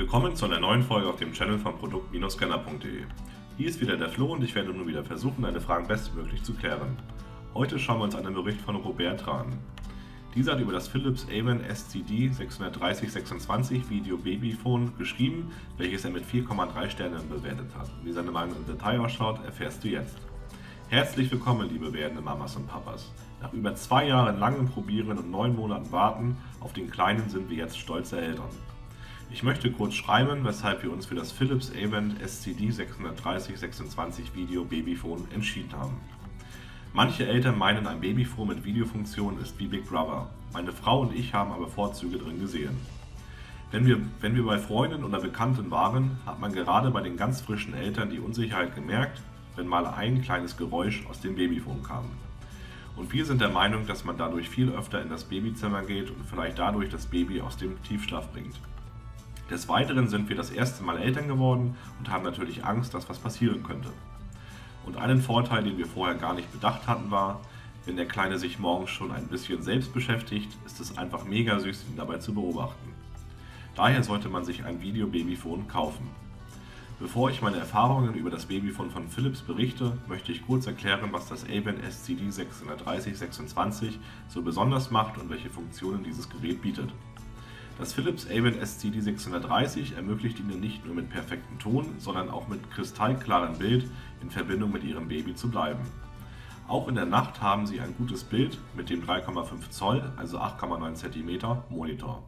Willkommen zu einer neuen Folge auf dem Channel von produkt-scanner.de. Hier ist wieder der Flo und ich werde nun wieder versuchen, deine Fragen bestmöglich zu klären. Heute schauen wir uns einen Bericht von Roberta an. Dieser hat über das Philips Aven SCD63026 Video Babyphone geschrieben, welches er mit 4,3 Sternen bewertet hat. Wie seine Meinung im Detail ausschaut, erfährst du jetzt. Herzlich willkommen, liebe werdende Mamas und Papas. Nach über 2 Jahren langem Probieren und 9 Monaten Warten auf den Kleinen sind wir jetzt stolze Eltern. Ich möchte kurz schreiben, weshalb wir uns für das Philips Aven SCD63026 Video Babyphone entschieden haben. Manche Eltern meinen, ein Babyphone mit Videofunktion ist wie Big Brother. Meine Frau und ich haben aber Vorzüge drin gesehen. Wenn wir bei Freunden oder Bekannten waren, hat man gerade bei den ganz frischen Eltern die Unsicherheit gemerkt, wenn mal ein kleines Geräusch aus dem Babyphone kam. Und wir sind der Meinung, dass man dadurch viel öfter in das Babyzimmer geht und vielleicht dadurch das Baby aus dem Tiefschlaf bringt. Des Weiteren sind wir das erste Mal Eltern geworden und haben natürlich Angst, dass was passieren könnte. Und einen Vorteil, den wir vorher gar nicht bedacht hatten, war, wenn der Kleine sich morgens schon ein bisschen selbst beschäftigt, ist es einfach mega süß, ihn dabei zu beobachten. Daher sollte man sich ein Video-Babyphone kaufen. Bevor ich meine Erfahrungen über das Babyphone von Philips berichte, möchte ich kurz erklären, was das Aven SCD63026 so besonders macht und welche Funktionen dieses Gerät bietet. Das Philips Aven SCD630 ermöglicht Ihnen nicht nur mit perfektem Ton, sondern auch mit kristallklarem Bild in Verbindung mit Ihrem Baby zu bleiben. Auch in der Nacht haben Sie ein gutes Bild mit dem 3,5 Zoll, also 8,9 cm Monitor.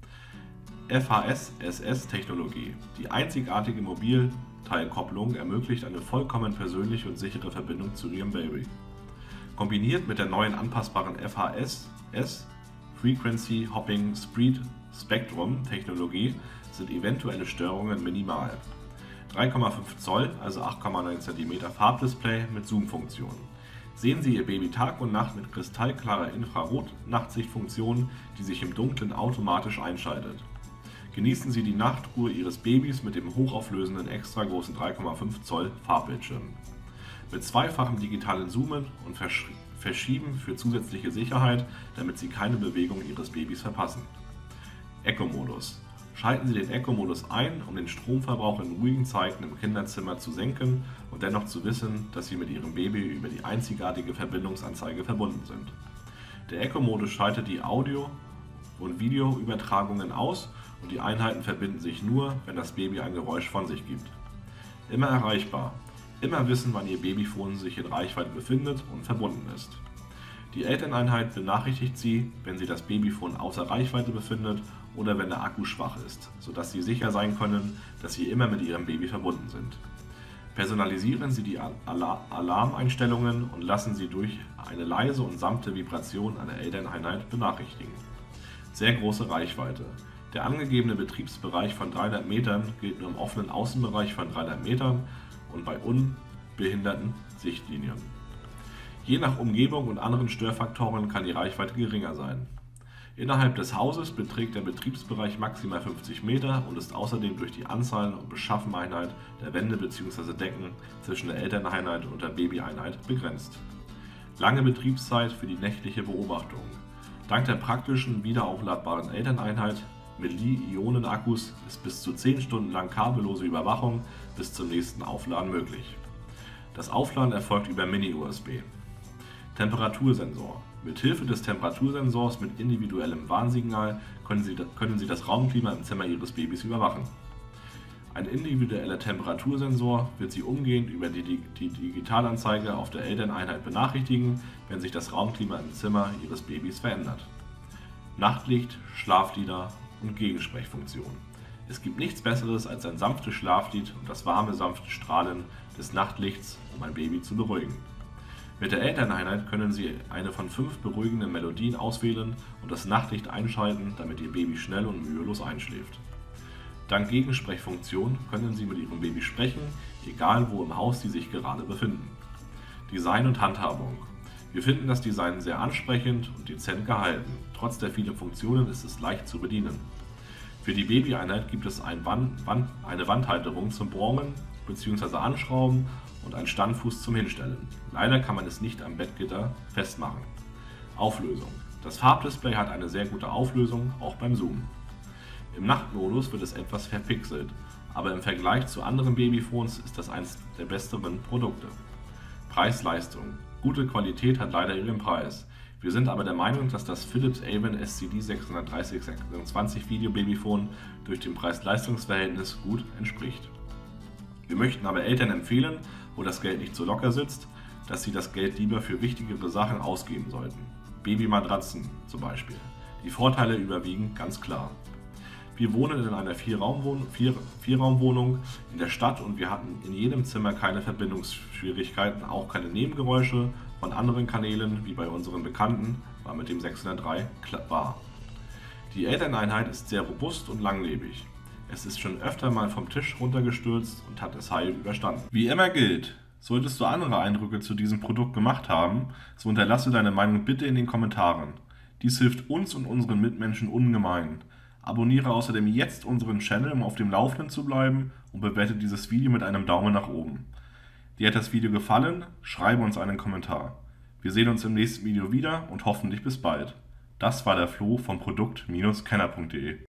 FHS-SS-Technologie. Die einzigartige Mobilteilkopplung ermöglicht eine vollkommen persönliche und sichere Verbindung zu Ihrem Baby. Kombiniert mit der neuen anpassbaren FHS-S Frequency Hopping Spectrum Technologie sind eventuelle Störungen minimal. 3,5 Zoll, also 8,9 cm Farbdisplay mit Zoom-Funktion. Sehen Sie Ihr Baby Tag und Nacht mit kristallklarer Infrarot-Nachtsichtfunktion, die sich im Dunkeln automatisch einschaltet. Genießen Sie die Nachtruhe Ihres Babys mit dem hochauflösenden extra großen 3,5 Zoll Farbbildschirm. Mit zweifachem digitalen Zoomen und Verschieben für zusätzliche Sicherheit, damit Sie keine Bewegung Ihres Babys verpassen. Eco-Modus. Schalten Sie den Eco-Modus ein, um den Stromverbrauch in ruhigen Zeiten im Kinderzimmer zu senken und dennoch zu wissen, dass Sie mit Ihrem Baby über die einzigartige Verbindungsanzeige verbunden sind. Der Eco-Modus schaltet die Audio- und Videoübertragungen aus und die Einheiten verbinden sich nur, wenn das Baby ein Geräusch von sich gibt. Immer erreichbar. Immer wissen, wann Ihr Babyphone sich in Reichweite befindet und verbunden ist. Die Elterneinheit benachrichtigt Sie, wenn sie das Babyphone außer Reichweite befindet oder wenn der Akku schwach ist, sodass Sie sicher sein können, dass Sie immer mit Ihrem Baby verbunden sind. Personalisieren Sie die Alarmeinstellungen und lassen Sie durch eine leise und sanfte Vibration eine Elterneinheit benachrichtigen. Sehr große Reichweite. Der angegebene Betriebsbereich von 300 Metern gilt nur im offenen Außenbereich von 300 Metern und bei unbehinderten Sichtlinien. Je nach Umgebung und anderen Störfaktoren kann die Reichweite geringer sein. Innerhalb des Hauses beträgt der Betriebsbereich maximal 50 Meter und ist außerdem durch die Anzahl und Beschaffenheit der Wände bzw. Decken zwischen der Elterneinheit und der Babyeinheit begrenzt. Lange Betriebszeit für die nächtliche Beobachtung. Dank der praktischen, wiederaufladbaren Elterneinheit mit Li-Ionen-Akkus ist bis zu 10 Stunden lang kabellose Überwachung bis zum nächsten Aufladen möglich. Das Aufladen erfolgt über Mini-USB. Temperatursensor. Mit Hilfe des Temperatursensors mit individuellem Warnsignal können Sie das Raumklima im Zimmer Ihres Babys überwachen. Ein individueller Temperatursensor wird Sie umgehend über die Digitalanzeige auf der Elterneinheit benachrichtigen, wenn sich das Raumklima im Zimmer Ihres Babys verändert. Nachtlicht, Schlaflieder und Gegensprechfunktion. Es gibt nichts Besseres als ein sanftes Schlaflied und das warme, sanfte Strahlen des Nachtlichts, um ein Baby zu beruhigen. Mit der Elterneinheit können Sie eine von 5 beruhigenden Melodien auswählen und das Nachtlicht einschalten, damit Ihr Baby schnell und mühelos einschläft. Dank Gegensprechfunktion können Sie mit Ihrem Baby sprechen, egal wo im Haus Sie sich gerade befinden. Design und Handhabung. Wir finden das Design sehr ansprechend und dezent gehalten. Trotz der vielen Funktionen ist es leicht zu bedienen. Für die Babyeinheit gibt es eine Wandhalterung zum Bohren bzw. Anschrauben und einen Standfuß zum Hinstellen. Leider kann man es nicht am Bettgitter festmachen. Auflösung. Das Farbdisplay hat eine sehr gute Auflösung, auch beim Zoom. Im Nachtmodus wird es etwas verpixelt, aber im Vergleich zu anderen Babyphones ist das eines der besseren Produkte. Preis-Leistung. Gute Qualität hat leider ihren Preis. Wir sind aber der Meinung, dass das Philips Avon SCD 630-620 Video Babyphone durch dem Preis-Leistungs-Verhältnis gut entspricht. Wir möchten aber Eltern empfehlen, wo das Geld nicht so locker sitzt, dass sie das Geld lieber für wichtigere Sachen ausgeben sollten. Babymatratzen zum Beispiel. Die Vorteile überwiegen ganz klar. Wir wohnen in einer Vierraumwohnung in der Stadt und wir hatten in jedem Zimmer keine Verbindungsschwierigkeiten, auch keine Nebengeräusche von anderen Kanälen wie bei unseren Bekannten, war mit dem 603 wahr. Die Elterneinheit ist sehr robust und langlebig. Es ist schon öfter mal vom Tisch runtergestürzt und hat es heil überstanden. Wie immer gilt, solltest du andere Eindrücke zu diesem Produkt gemacht haben, so hinterlasse deine Meinung bitte in den Kommentaren. Dies hilft uns und unseren Mitmenschen ungemein. Abonniere außerdem jetzt unseren Channel, um auf dem Laufenden zu bleiben, und bewerte dieses Video mit einem Daumen nach oben. Dir hat das Video gefallen? Schreibe uns einen Kommentar. Wir sehen uns im nächsten Video wieder und hoffentlich bis bald. Das war der Flo von produkt-kenner.de.